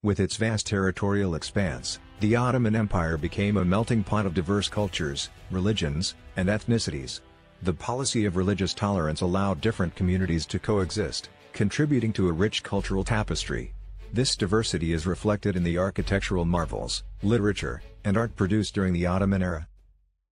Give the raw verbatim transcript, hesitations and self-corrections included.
With its vast territorial expanse, the Ottoman Empire became a melting pot of diverse cultures, religions, and ethnicities. The policy of religious tolerance allowed different communities to coexist, contributing to a rich cultural tapestry. This diversity is reflected in the architectural marvels, literature, and art produced during the Ottoman era.